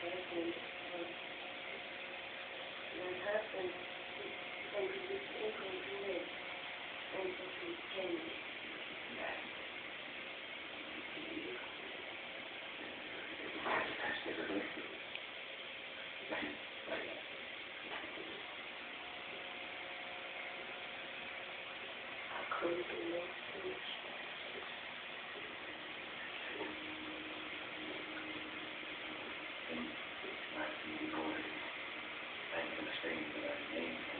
husband, my husband contributed and to change. According to your speech. And it's not anymore. I ain't gonna stay until I name